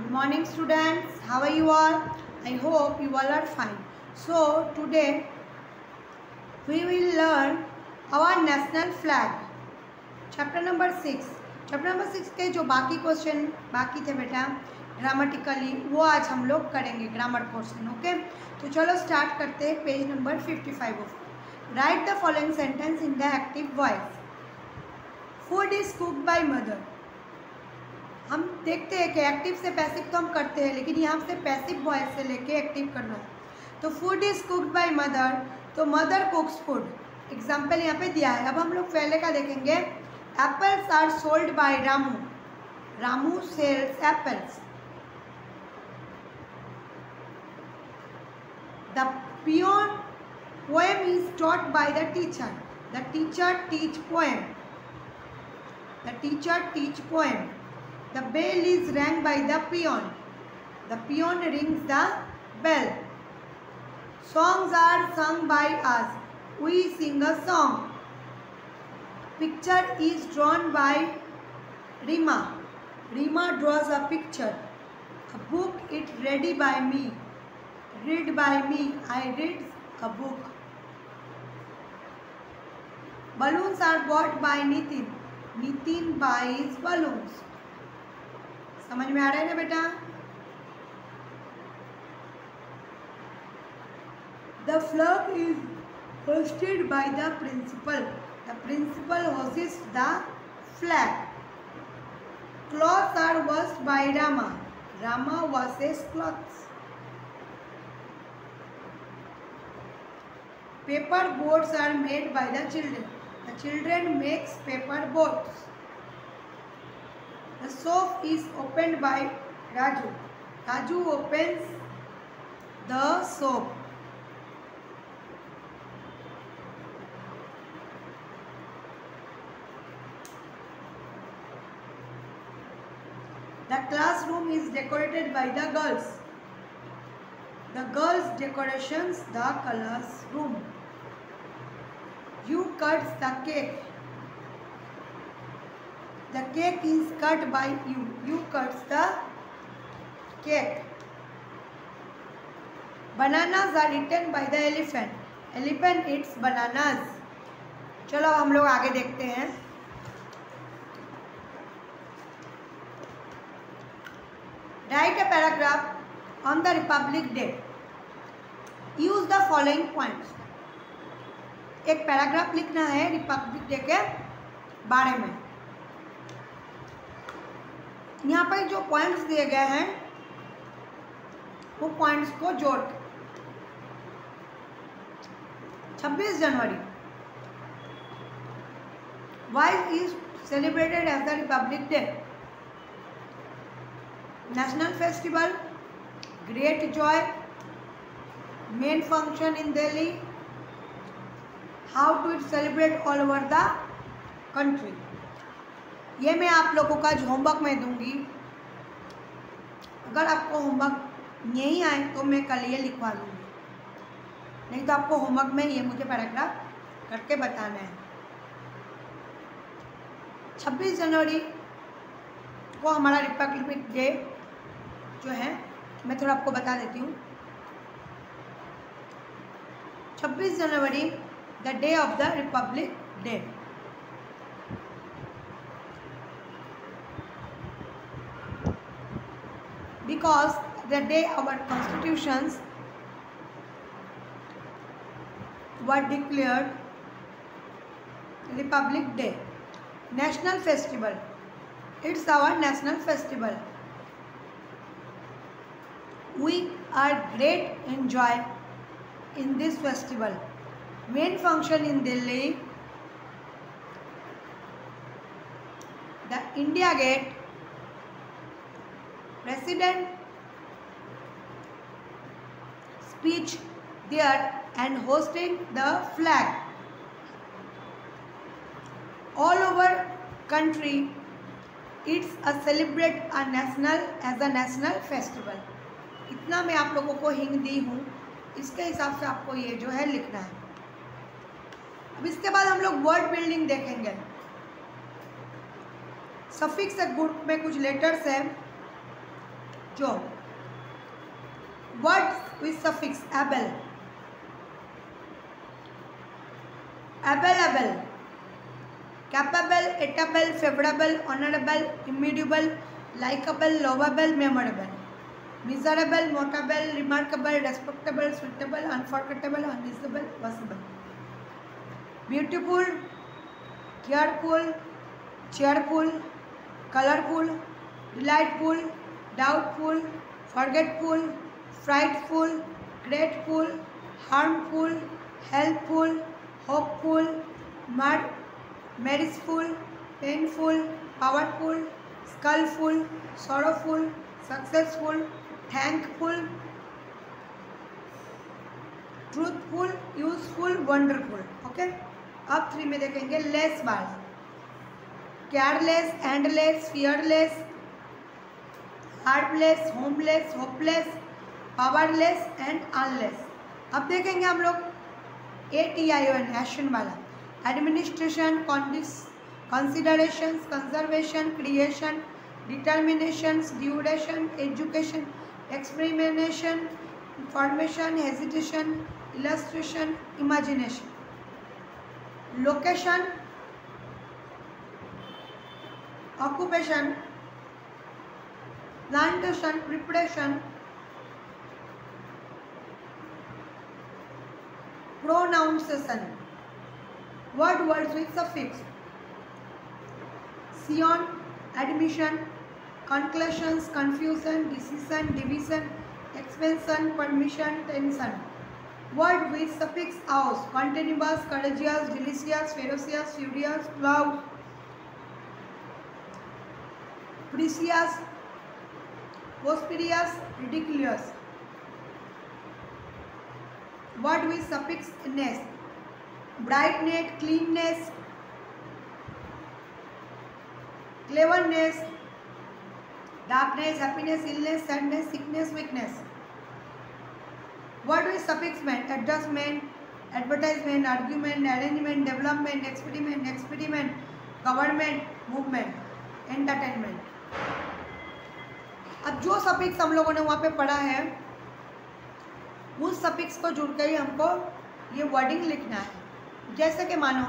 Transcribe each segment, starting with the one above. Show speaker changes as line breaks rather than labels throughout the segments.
Good morning students, how are you all? I hope you all are fine. So today we will learn our national flag. Chapter number 6. Chapter number 6 के जो बाकी question बाकी थे बेटा grammatically वो आज हम लोग करेंगे ग्रामर पोर्शन. ओके, तो चलो स्टार्ट करते हैं. Page number 55 of. Write the following sentence in the active voice. Food is cooked by mother. हम देखते हैं कि एक्टिव से पैसिव तो हम करते हैं, लेकिन यहाँ से पैसिव वॉइस से लेके एक्टिव करना है. तो food is cooked by mother, तो मदर कुक्स फूड. एग्जाम्पल यहाँ पे दिया है. अब हम लोग पहले का देखेंगे. Apples are sold by Ramu. Ramu sells apples. The peon poem is taught by the teacher. The teacher teach poem. The teacher teach poem. The bell is rang by the peon. The peon rings the bell. Songs are sung by us. We sing a song. Picture is drawn by Rima. Rima draws a picture. A book is read by me. Read by me. I read a book. Balloons are bought by Nitin. Nitin buys balloons. समझ में आ रहा है ना बेटा? The flag is hoisted by the principal. The principal hoists the flag. Clothes are washed by Rama. Rama washes clothes. Paper boats are made by the children. The children makes paper boats. The soap is opened by Raju. Raju opens the soap. The classroom is decorated by the girls. The girls decorations the classroom. You cuts the cake. The cake is cut by you. You cuts the cake. Bananas are eaten by the elephant. Elephant eats bananas. चलो हम लोग आगे देखते हैं. Write a paragraph on the Republic Day. Use the following points. एक paragraph लिखना है Republic day के बारे में. यहाँ पर जो पॉइंट्स दिए गए हैं वो पॉइंट्स को जोड़. 26 January. Why is celebrated as the republic day. National festival. Great joy. Main function in Delhi. How to celebrate all over the country. ये मैं आप लोगों का जो होमवर्क में दूंगी. अगर आपको होमवर्क नहीं आए तो मैं कल ये लिखवा दूंगी, नहीं तो आपको होमवर्क में ये मुझे पैराग्राफ करके बताना है. 26 जनवरी को हमारा रिपब्लिक डे जो है मैं थोड़ा आपको बता देती हूँ. 26 January the day of the republic day. Because the day our constitutions were declared Republic Day. National festival. It's our national festival. We are great enjoy in this festival. Main function in Delhi. The India Gate. President speech there and hosting the flag. All over country it's a celebrate a national as a national festival. इतना मैं आप लोगों को hint दी हूँ, इसके हिसाब से आपको ये जो है लिखना है. अब इसके बाद हम लोग वर्ड बिल्डिंग देखेंगे. सफिक्स ग्रुप में कुछ लेटर्स हैं जो words with suffix able, available, capable, atable, favorable, honorable, immutable, likable, lovable, memorable, miserable, notable, remarkable, respectable, suitable, unforgettable, unmissable, possible, beautiful, careful, cheerful, colorful, delightful, doubtful, forgetful, frightful, grateful, harmful, helpful, hopeful, merciful, painful, powerful, skillful, sorrowful, successful, thankful, truthful, useful, wonderful. Okay, अब 3 में देखेंगे less word, careless, endless, fearless, heartless, homeless, hopeless, powerless and unless. अब देखेंगे हम लोग ATION action वाला, administration, considerations, conservation, creation, determinations, duration, education, experimentation, information, hesitation, illustration, imagination, location, occupation, plantation, preparation, pronunciation, words with suffix, scion, admission, conclusions, confusion, decision, division, expansion, permission, tension, word with suffix aus, continuous, courageous, delicious, ferocious, furious, loud, precious, prosperous, ridiculous, word with suffix ness, brightness, cleanness, cleverness, darkness, happiness, illness, sadness, sickness, weakness, word with suffix ment, adjustment, advertisement, argument, arrangement, development, experiment, government, movement, entertainment। अब जो suffix हम लोगों ने वहाँ पे पढ़ा है उस सफिक्स को जुड़कर ही हमको ये वर्डिंग लिखना है। जैसे कि मानो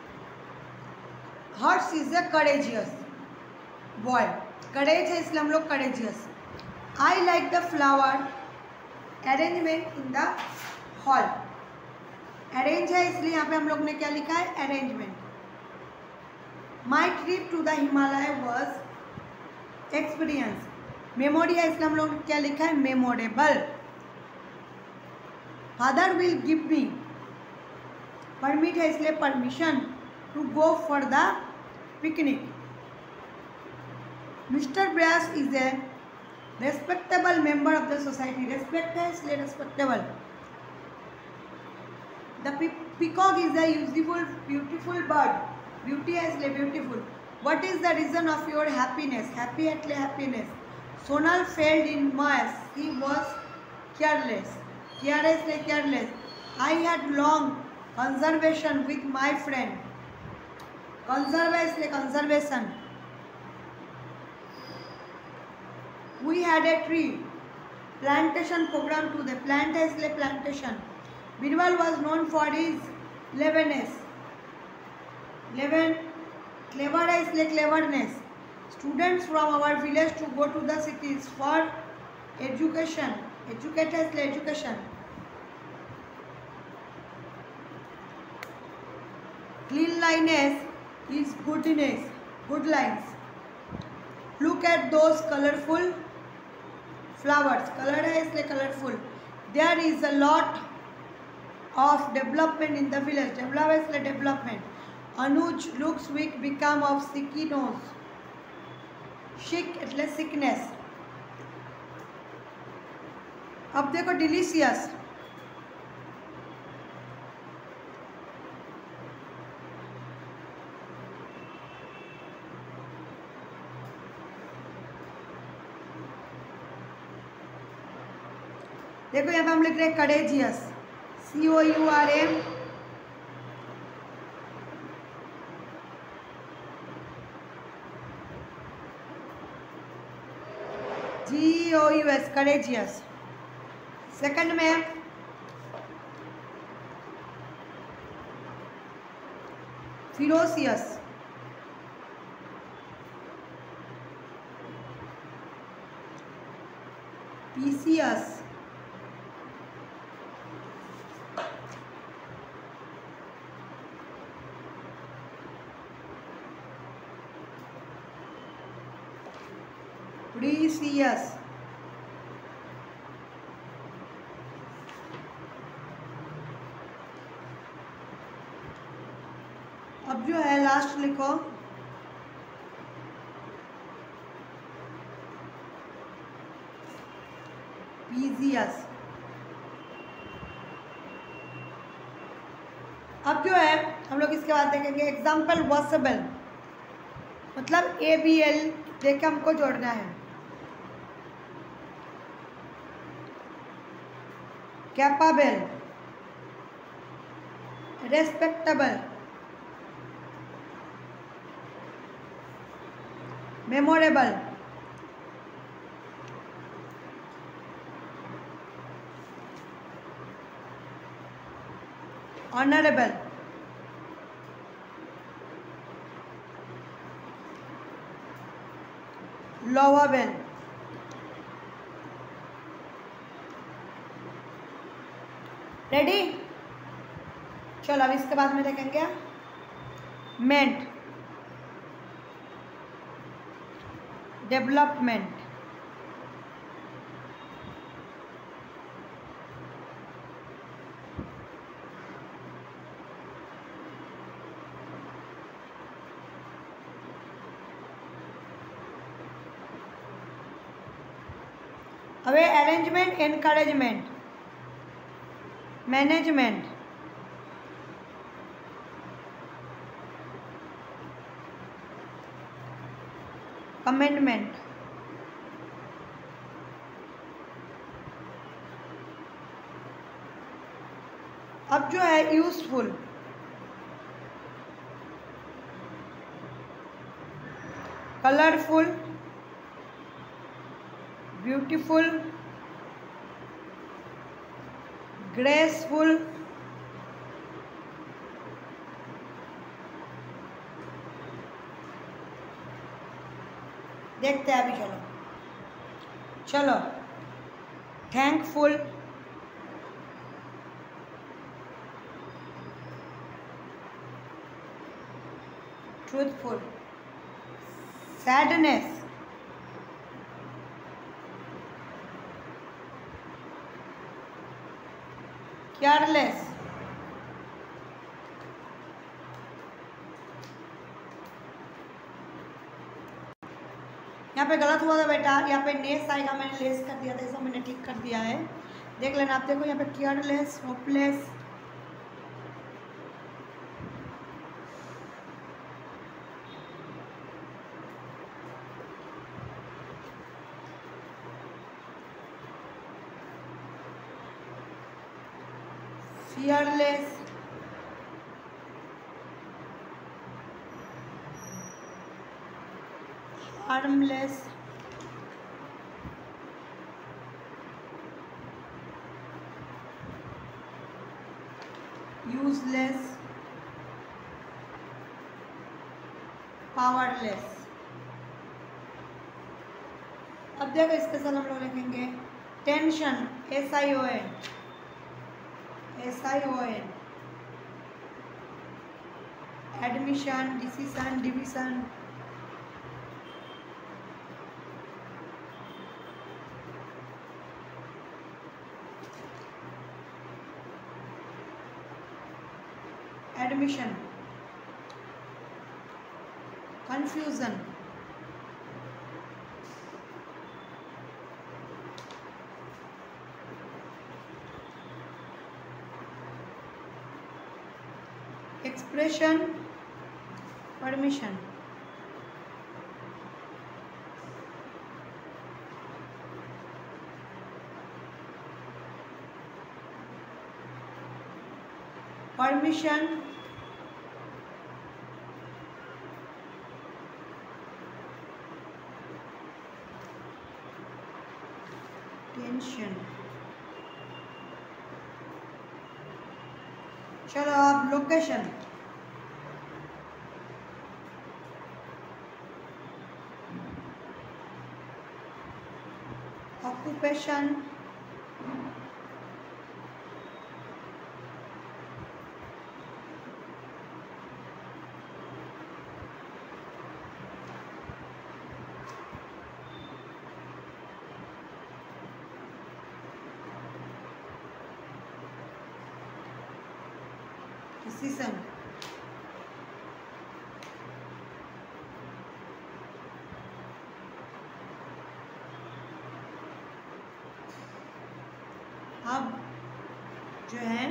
Harsh is a courageous boy, courage है इसलिए हम लोग courageous. I like the flower arrangement in the hall, arrange है इसलिए यहाँ पे हम लोग ने क्या लिखा है, arrangement. My trip to the Himalaya was experience, memory है इसलिए हम लोग ने क्या लिखा है, memorable. Father will give me, permit है इसलिए permission, to go for the picnic. Mister Brass is a respectable member of the society, respect है इसलिए respectable. The peacock is a useful beautiful bird, beauty है इसलिए beautiful. What is the reason of your happiness, happy है इसलिए happiness. Sonal failed in maths, he was careless, care है इसलिए careless. I had long conservation with my friend, conserve है इसलिए conservation. We had a tree plantation programme to the, plant है इसलिए plantation. Birbal was known for his cleverness, clever है इसलिए cleverness. Students from our village to go to the cities for education, educate है इसलिए education. Cleanliness is goodness, good lines. Look at those colorful flowers, color है इसलिए colorful. There is a lot of development in the village, develop है इसलिए development. Anuj looks weak become of sicky nose, sick એટલે sickness. अब देखो delicious, देखो यहाँ पे हम लिख रहे हैं courageous, COURM, GOUS, courageous. Second में ferocious. Precious. Precious. अब जो है लास्ट लिखो पीजियस। अब जो है हम लोग इसके बाद देखेंगे एग्जाम्पल वॉसेबल, मतलब ABL देख के हमको जोड़ना है। Capable, respectable, memorable, honourable, lovable, ready. चलो अब इसके बाद में देखेंगे मेंट, डेवलपमेंट, अबे अरेंजमेंट, एनकरेजमेंट, मैनेजमेंट, कमेंडमेंट, अब जो है यूजफुल, कलरफुल, ब्यूटीफुल, ग्रेसफुल, देखते हैं अभी। चलो चलो थैंकफुल, ट्रूथफुल, सैडनेस, केयरलेस, यहाँ पे गलत हुआ था बेटा, यहाँ पे नेस आएगा, मैंने लेस कर दिया था, इसको मैंने ठीक कर दिया है, देख लेना आप। देखो यहाँ पे careless, hopeless, fearless, harmless, useless, powerless। अब देखो इसके साथ हम लोग लिखेंगे tension, SION, admission, decision, division, admission, confusion, expression, permission, permission, tension. चलो अब लोकेशन। ऑक्यूपेशन, डिसीजन, अब जो है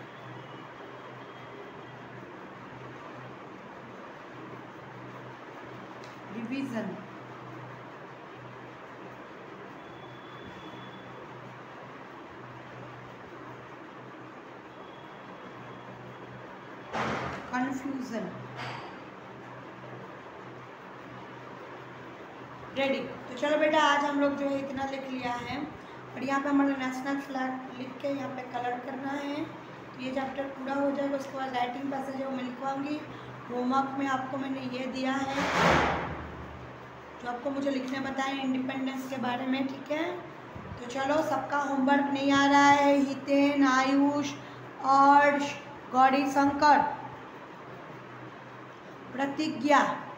डिवीजन, कंफ्यूजन। रेडी। तो चलो बेटा आज हम लोग जो है इतना लिख लिया है और यहाँ पे हमारा नेशनल फ्लैग लिख के यहाँ पे कलर करना है। तो ये चैप्टर पूरा हो जाएगा, उसके बाद राइटिंग पैसेज है वो मैं लिखवाऊँगी। होमवर्क में आपको मैंने ये दिया है जो आपको मुझे लिखने बताएं इंडिपेंडेंस के बारे में, ठीक है। तो चलो सबका होमवर्क नहीं आ रहा है। हितेन, आयुष, अर्श, गौरी शंकर, प्रतिज्ञा,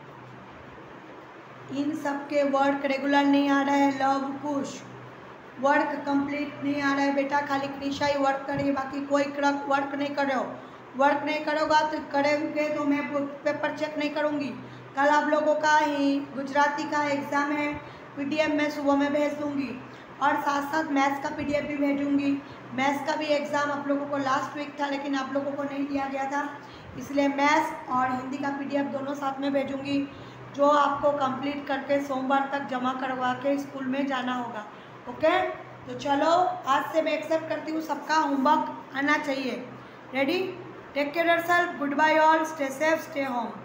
इन सब के वर्क रेगुलर नहीं आ रहा है। लव कुश वर्क कंप्लीट नहीं आ रहा है बेटा, खाली कृषा ही वर्क करिए, बाकी कोई वर्क नहीं कर रहे हो। वर्क नहीं करोगा तो करेंगे तो मैं पेपर चेक नहीं करूँगी। कल आप लोगों का ही गुजराती का एग्ज़ाम है, पीडीएफ मैं सुबह में भेज दूँगी और साथ साथ मैथ्स का पीडीएफ भी भेजूँगी। मैथ्स का भी एग्ज़ाम आप लोगों को लास्ट वीक था लेकिन आप लोगों को नहीं दिया गया था, इसलिए मैथ्स और हिंदी का पीडीएफ दोनों साथ में भेजूँगी, जो आपको कंप्लीट करके सोमवार तक जमा करवा के स्कूल में जाना होगा। ओके, तो चलो आज से मैं एक्सेप्ट करती हूँ सबका होमवर्क आना चाहिए। Ready, take care yourself, goodbye all, stay safe, stay home.